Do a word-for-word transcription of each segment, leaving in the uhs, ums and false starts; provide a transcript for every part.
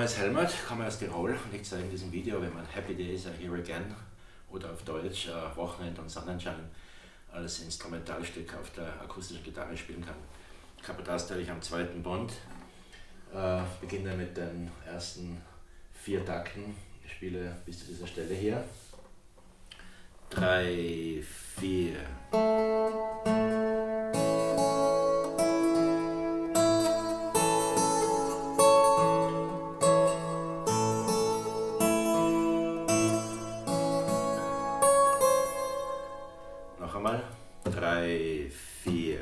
heiße Helmut, komme aus Tirol und ich zeige in diesem Video, wie man Happy Days Are Here Again oder auf Deutsch äh, Wochenende und Sonnenschein als Instrumentalstück auf der akustischen Gitarre spielen kann. Kapotas teile ich am zweiten Bund, äh, beginne mit den ersten vier Takten, ich spiele bis zu dieser Stelle hier. Drei, vier. Noch einmal. Drei, vier.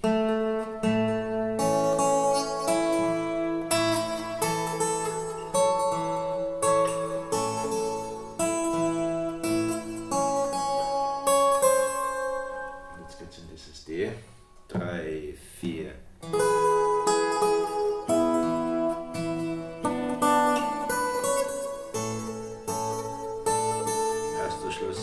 Jetzt geht es in dieses D. Drei, vier. Erster Schluss.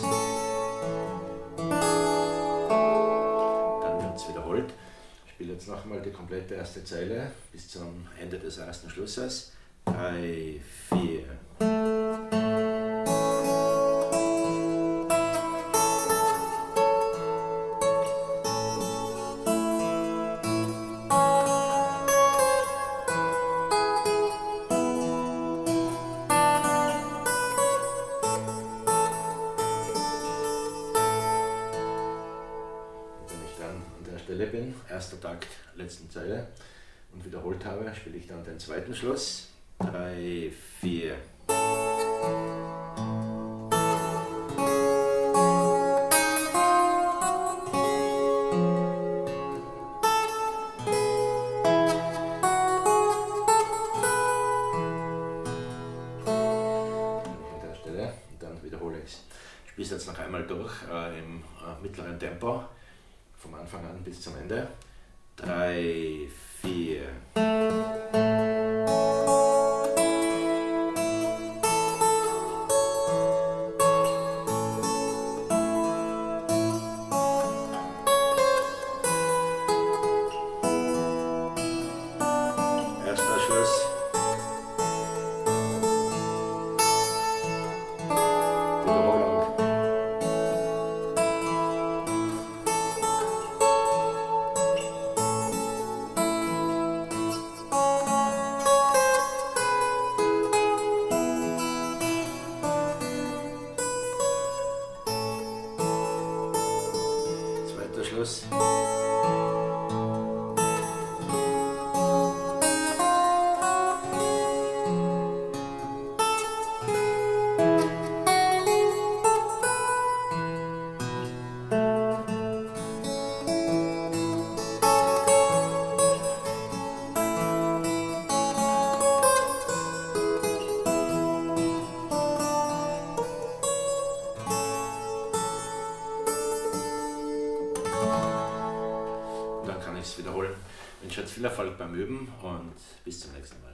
Dann wird es wiederholt. Ich spiele jetzt nochmal die komplette erste Zeile bis zum Ende des ersten Schlusses. Drei, vier. Stelle bin, erster Takt, letzten Zeile und wiederholt habe, spiele ich dann den zweiten Schluss. Drei, vier. An der Stelle und dann wiederhole ich es. Ich spiele es jetzt noch einmal durch äh, im äh, mittleren Tempo. Vom Anfang an bis zum Ende. Drei, vier. Erster Schluss. Schluss. Dann kann ich es wiederholen. Ich wünsche euch viel Erfolg beim Üben und bis zum nächsten Mal.